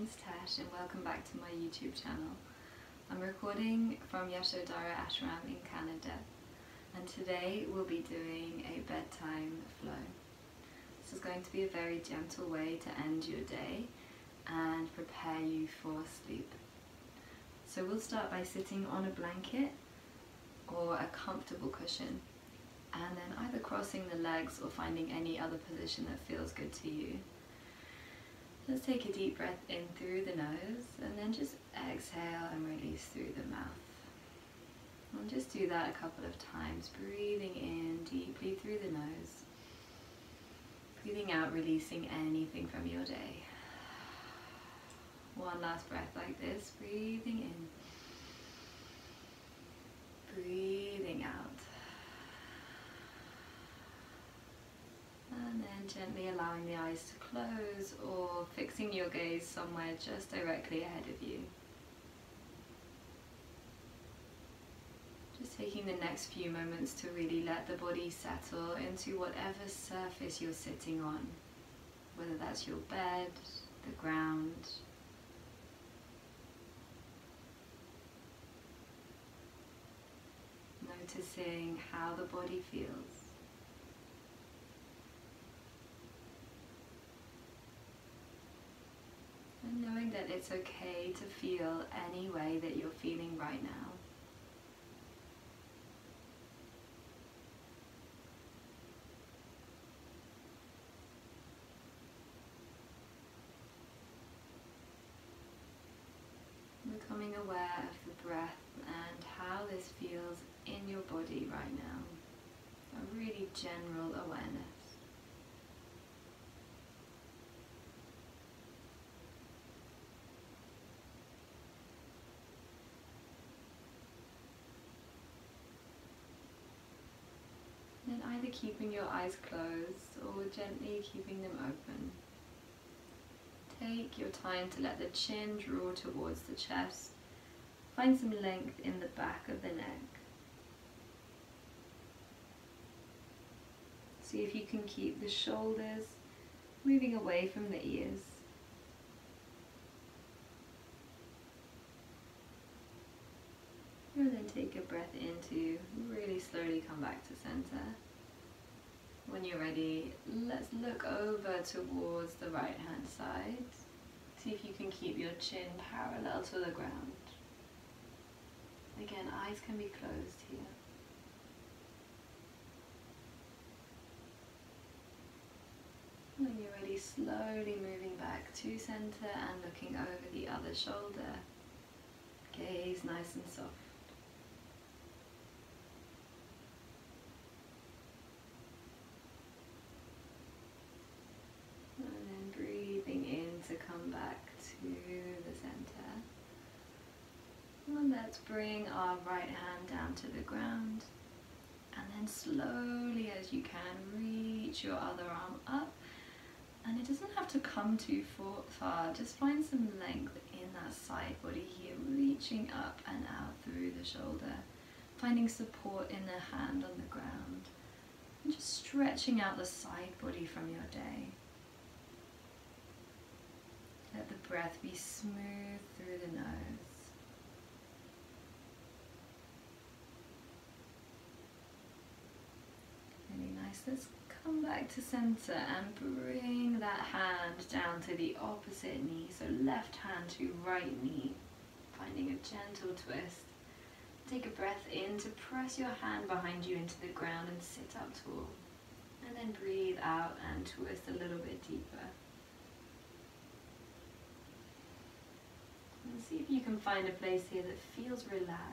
name's Tash and welcome back to my YouTube channel. I'm recording from Yashodhara Ashram in Canada, and today we'll be doing a bedtime flow. This is going to be a very gentle way to end your day and prepare you for sleep. So we'll start by sitting on a blanket or a comfortable cushion, and then either crossing the legs or finding any other position that feels good to you. Let's take a deep breath in through the nose and then just exhale and release through the mouth. We'll just do that a couple of times, breathing in deeply through the nose, breathing out, releasing anything from your day. One last breath like this, breathing in, breathing out. And then gently allowing the eyes to close or fixing your gaze somewhere just directly ahead of you. Just taking the next few moments to really let the body settle into whatever surface you're sitting on, whether that's your bed, the ground. Noticing how the body feels. And knowing that it's okay to feel any way that you're feeling right now. Becoming aware of the breath and how this feels in your body right now. A really general awareness. And either keeping your eyes closed or gently keeping them open. Take your time to let the chin draw towards the chest. Find some length in the back of the neck. See if you can keep the shoulders moving away from the ears. And then take a breath in to really slowly come back to center. When you're ready, let's look over towards the right hand side. See if you can keep your chin parallel to the ground. Again, eyes can be closed here. When you're ready, slowly moving back to center and looking over the other shoulder. Gaze nice and soft. To come back to the center. And let's bring our right hand down to the ground, and then slowly as you can reach your other arm up, and it doesn't have to come too far, just find some length in that side body here, reaching up and out through the shoulder, finding support in the hand on the ground, and just stretching out the side body from your day. Let the breath be smooth through the nose. Really nice. Let's come back to center and bring that hand down to the opposite knee. So left hand to right knee, finding a gentle twist. Take a breath in to press your hand behind you into the ground and sit up tall. And then breathe out and twist a little bit deeper. And see if you can find a place here that feels relaxed.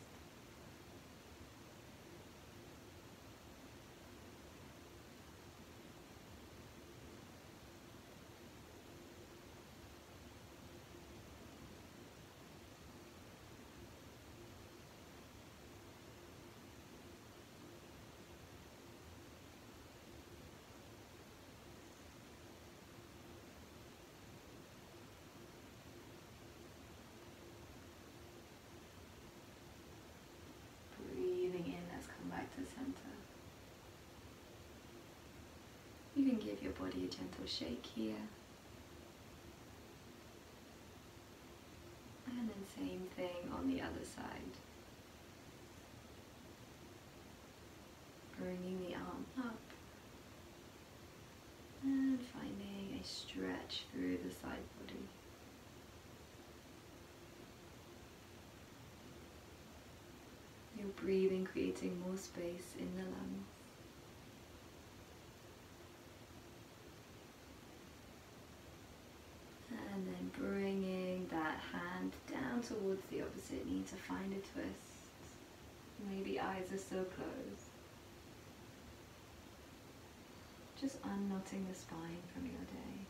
To center. You can give your body a gentle shake here. And then same thing on the other side. Bringing the arm up and finding a stretch through the side body. Your breathing creating more space in the lungs. And then bringing that hand down towards the opposite knee to find a twist. Maybe eyes are still closed. Just unknotting the spine from your day.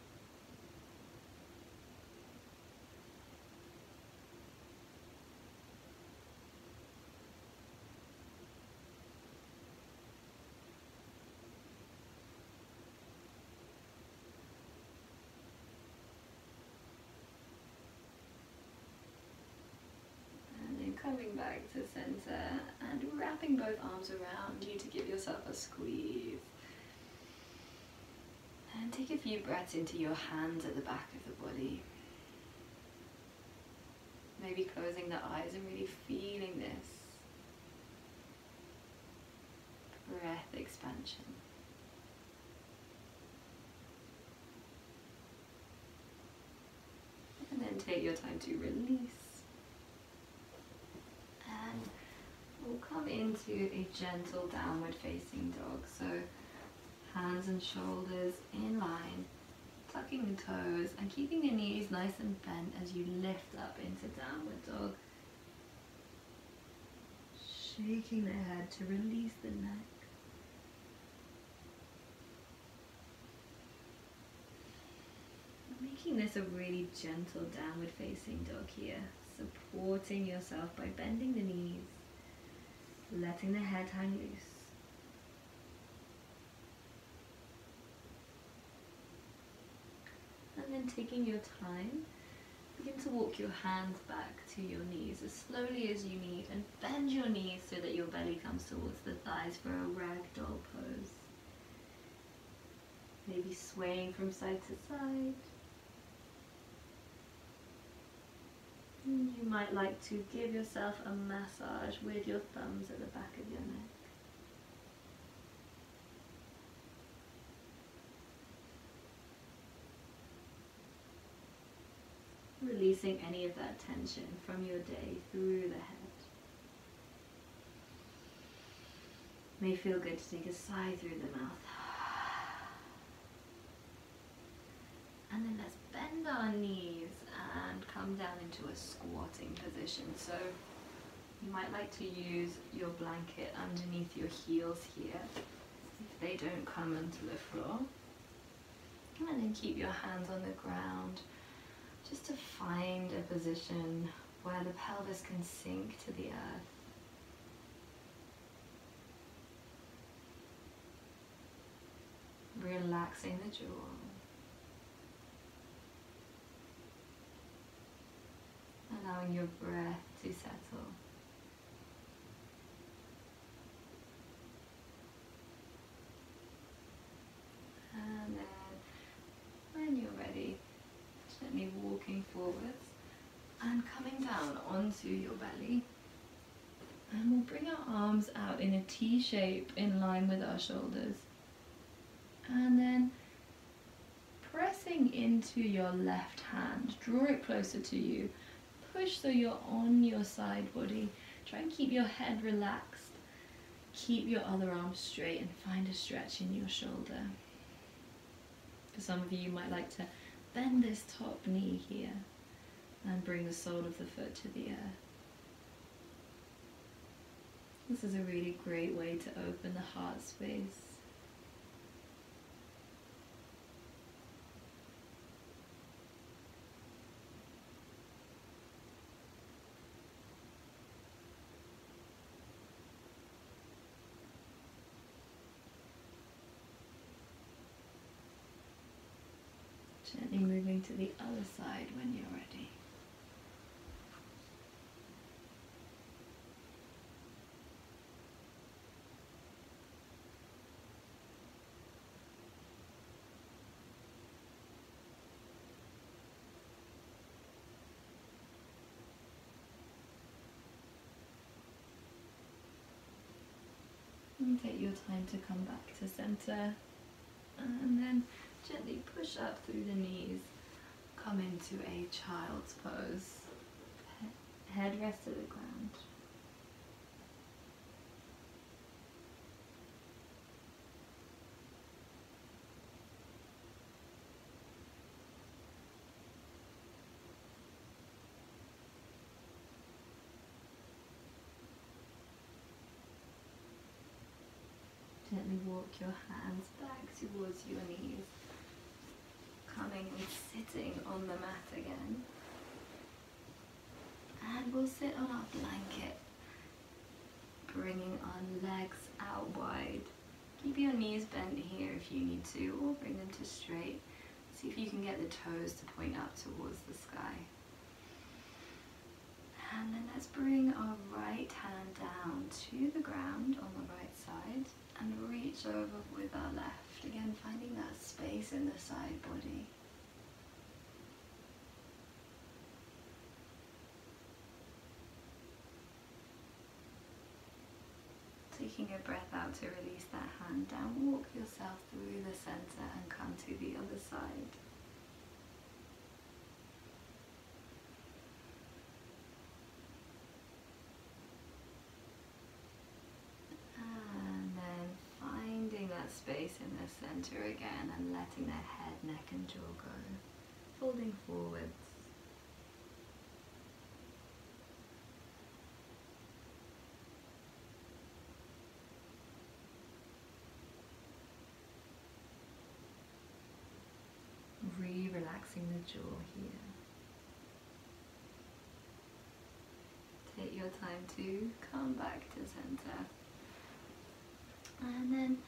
Coming back to center and wrapping both arms around you to give yourself a squeeze. And take a few breaths into your hands at the back of the body. Maybe closing the eyes and really feeling this breath expansion. And then take your time to release. And we'll come into a gentle downward facing dog. So hands and shoulders in line, tucking the toes and keeping the knees nice and bent as you lift up into downward dog. Shaking the head to release the neck. Making this a really gentle downward facing dog here. Supporting yourself by bending the knees, letting the head hang loose. And then taking your time, begin to walk your hands back to your knees as slowly as you need and bend your knees so that your belly comes towards the thighs for a ragdoll pose. Maybe swaying from side to side. You might like to give yourself a massage with your thumbs at the back of your neck. Releasing any of that tension from your day through the head. May feel good to take a sigh through the mouth. And then let's bend our knees and come down into a squatting position. So you might like to use your blanket underneath your heels here if they don't come onto the floor. And then keep your hands on the ground just to find a position where the pelvis can sink to the earth. Relaxing the jaw. Allowing your breath to settle. And then when you're ready, gently walking forwards and coming down onto your belly. And we'll bring our arms out in a T shape in line with our shoulders. And then pressing into your left hand, draw it closer to you. Push so you're on your side body. Try and keep your head relaxed. Keep your other arm straight and find a stretch in your shoulder. For some of you, you might like to bend this top knee here and bring the sole of the foot to the earth. This is a really great way to open the heart space. Gently moving to the other side when you're ready. And take your time to come back to center. And then gently push up through the knees. Come into a child's pose. Head rest to the ground. Gently walk your hands back towards your knees, coming and sitting on the mat again. And we'll sit on our blanket, bringing our legs out wide. Keep your knees bent here if you need to, or bring them to straight. See if you can get the toes to point up towards the sky. And then let's bring our right hand down to the ground on the right side and reach over with our left. Again, finding that space in the side body. Taking a breath out to release that hand down, walk yourself through the center and come to the other side. And then finding that space in the center again and letting the head, neck and jaw go. Folding forwards. Relaxing the jaw here. Take your time to come back to center. And then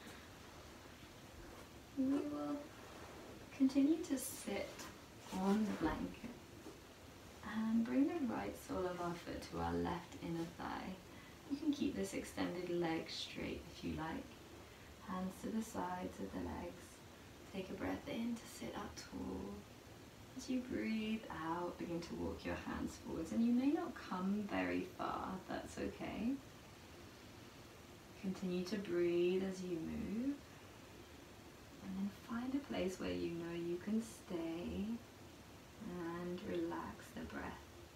we will continue to sit on the blanket and bring the right sole of our foot to our left inner thigh. You can keep this extended leg straight if you like. Hands to the sides of the legs. Take a breath in to sit up tall. As you breathe out, begin to walk your hands forwards, and you may not come very far, that's okay. Continue to breathe as you move, and then find a place where you know you can stay and relax the breath.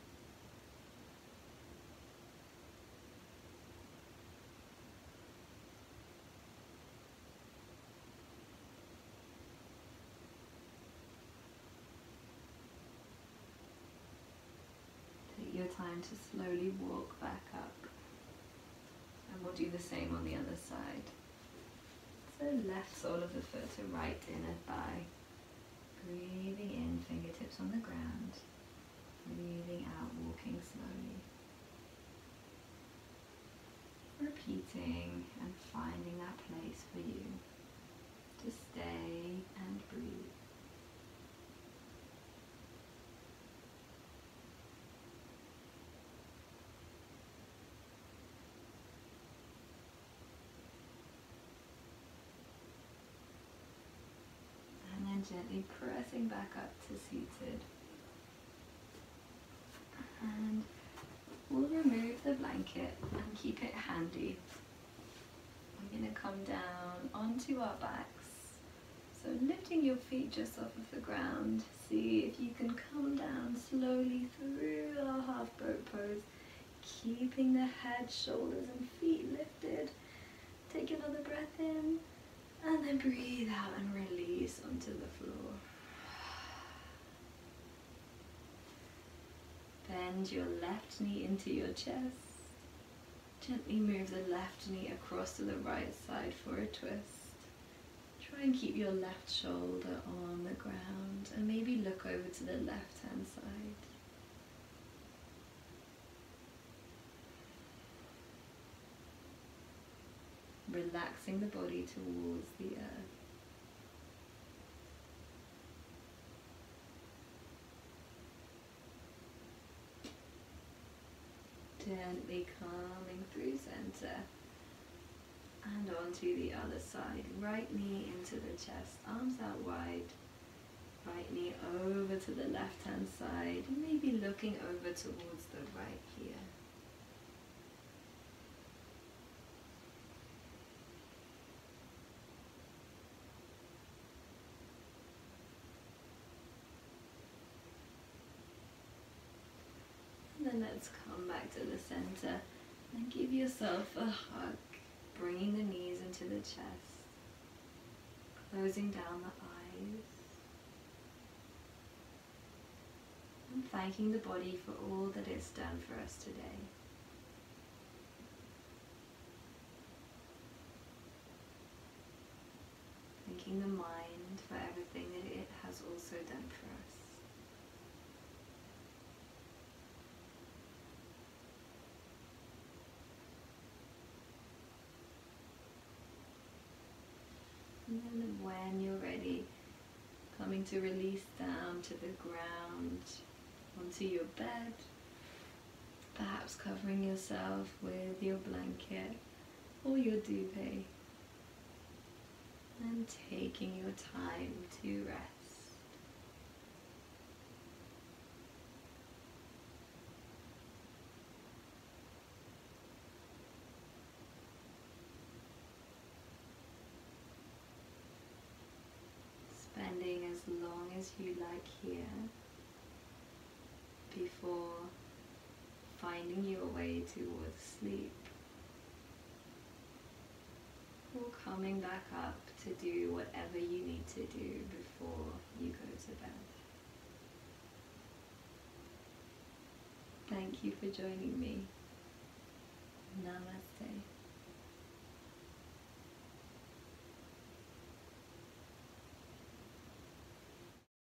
Your time to slowly walk back up, and we'll do the same on the other side. So left sole of the foot to right inner thigh, breathing in, fingertips on the ground, breathing out, walking slowly, repeating and finding that place for you to stay and breathe. Gently pressing back up to seated, and we'll remove the blanket and keep it handy. I'm going to come down onto our backs, so lifting your feet just off of the ground. See if you can come down slowly through our half boat pose, keeping the head, shoulders and feet lifted. Take another breath in. And then breathe out and release onto the floor. Bend your left knee into your chest. Gently move the left knee across to the right side for a twist. Try and keep your left shoulder on the ground and maybe look over to the left hand side. Relaxing the body towards the earth. Gently coming through center and onto the other side. Right knee into the chest, arms out wide. Right knee over to the left hand side, and maybe looking over towards the right here. then let's come back to the center and give yourself a hug, bringing the knees into the chest, closing down the eyes, and thanking the body for all that it's done for us today. Thanking the mind for everything that it has also done for us. And then when you're ready, coming to release down to the ground, onto your bed, perhaps covering yourself with your blanket or your duvet, and taking your time to rest. Spending as long as you like here before finding your way towards sleep, or coming back up to do whatever you need to do before you go to bed. Thank you for joining me. Namaste.